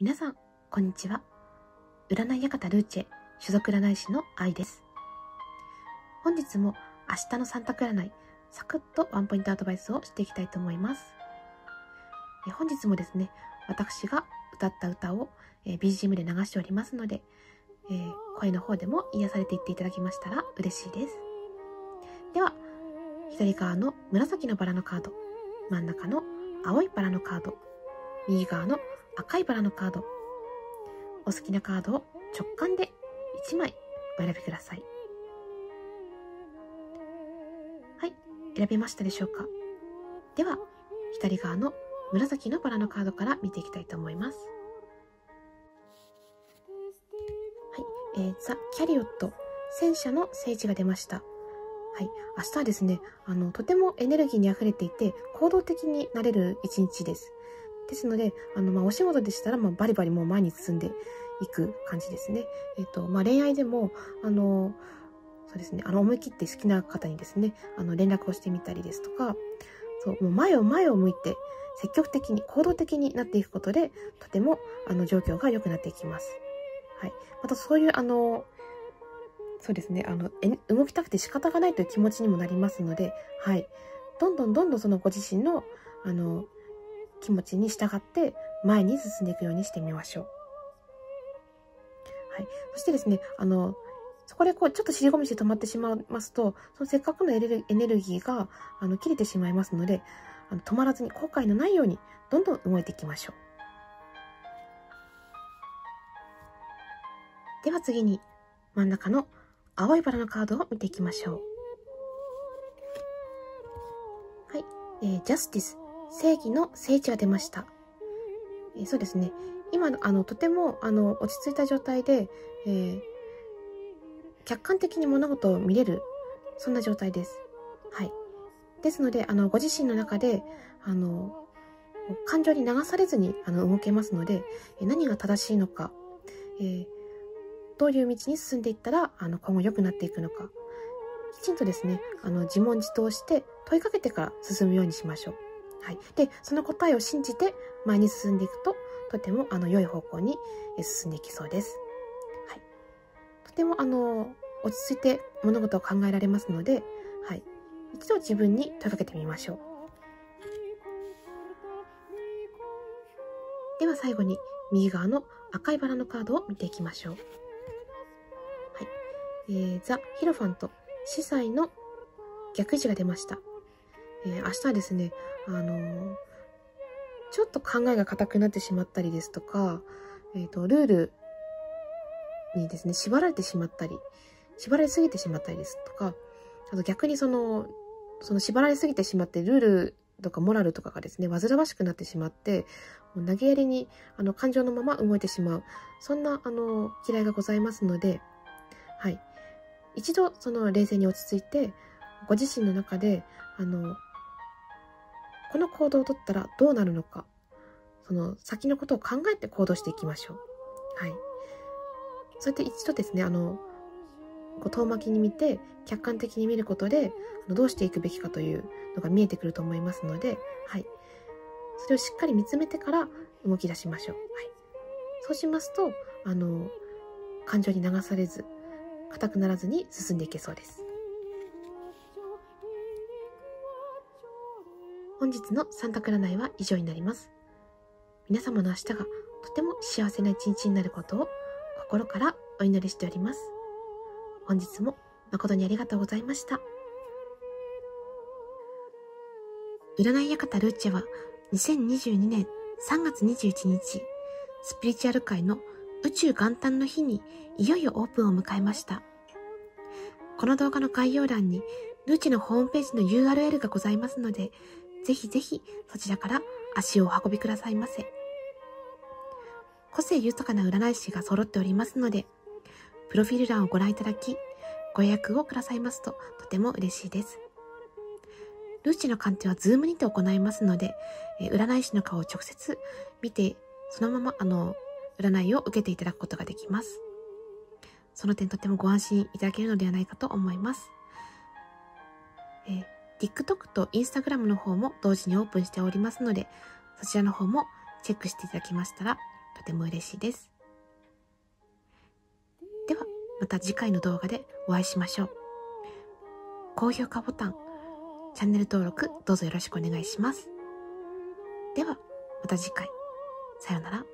皆さん、こんにちは。占い館ルーチェ所属占い師の愛です。本日も明日の3択占い、サクッとワンポイントアドバイスをしていきたいと思います。本日もですね、私が歌った歌を BGM で流しておりますので、声の方でも癒されていっていただきましたら嬉しいです。では、左側の紫のバラのカード、真ん中の青いバラのカード、右側の赤いバラのカード、お好きなカードを直感で1枚お選びください。はい、選べましたでしょうか？では、左側の紫のバラのカードから見ていきたいと思います。はい、ザ・キャリオット、戦車の聖地が出ました。はい、明日はですね、とてもエネルギーに溢れていて、行動的になれる一日です。ですので、お仕事でしたら、バリバリもう前に進んでいく感じですね。恋愛でも、そうですね、思い切って好きな方にですね、連絡をしてみたりですとか、そう、もう前を向いて、積極的に、行動的になっていくことで、とても、状況が良くなっていきます。はい。また、そういう、そうですね、動きたくて仕方がないという気持ちにもなりますので、はい。どんどんそのご自身の、気持ちに従って前に進んでいくようにしてみましょう。はい。そしてですね、そこでちょっと尻込みして止まってしまいますと、そのせっかくのエネルギーが切れてしまいますので、止まらずに後悔のないようにどんどん動いていきましょう。では次に真ん中の青いバラのカードを見ていきましょう。はい。ジャスティス、正義の聖地が出ました。そうですね。今、とても、落ち着いた状態で、客観的に物事を見れる、そんな状態です。はい。ですので、ご自身の中で、感情に流されずに、動けますので、何が正しいのか、どういう道に進んでいったら、今後良くなっていくのか、きちんとですね、自問自答して問いかけてから進むようにしましょう。はい。で、その答えを信じて前に進んでいくと、とても良い方向に進んでいきそうです。はい。とても落ち着いて物事を考えられますので、はい。一度自分に問いかけてみましょう。では最後に右側の赤いバラのカードを見ていきましょう。はい。ザ・ヒロファント、司祭の逆位置が出ました。明日はですね、ちょっと考えが固くなってしまったりですとか、ルールにですね、縛られてしまったり、縛られすぎてしまったりですとか、あと逆にその縛られすぎてしまって、ルールとかモラルとかがですね、煩わしくなってしまって、もう投げやりに、感情のまま動いてしまう。そんな、嫌いがございますので、はい。一度、冷静に落ち着いて、ご自身の中で、この行動をとったらどうなるのか、その先のことを考えて行動していきましょう。はい。そうやって一度ですね、遠巻きに見て、客観的に見ることで、どうしていくべきかというのが見えてくると思いますので、はい。それをしっかり見つめてから動き出しましょう。はい。そうしますと、感情に流されず、固くならずに進んでいけそうです。本日の3択占いは以上になります。皆様の明日がとても幸せな一日になることを心からお祈りしております。本日も誠にありがとうございました。占い館ルーチェは2022年3月21日、スピリチュアル界の宇宙元旦の日にいよいよオープンを迎えました。この動画の概要欄にルーチェのホームページの URL がございますので、ぜひぜひそちらから足をお運びくださいませ。個性豊かな占い師が揃っておりますので、プロフィール欄をご覧いただき、ご予約をくださいますととても嬉しいです。ルーチェの鑑定は Zoom にて行いますので、占い師の顔を直接見て、そのまま占いを受けていただくことができます。その点とてもご安心いただけるのではないかと思います。TikTok と Instagram の方も同時にオープンしておりますので、そちらの方もチェックしていただきましたら、 とても嬉しいです。ではまた次回の動画でお会いしましょう。高評価ボタン、チャンネル登録どうぞよろしくお願いします。ではまた次回、さようなら。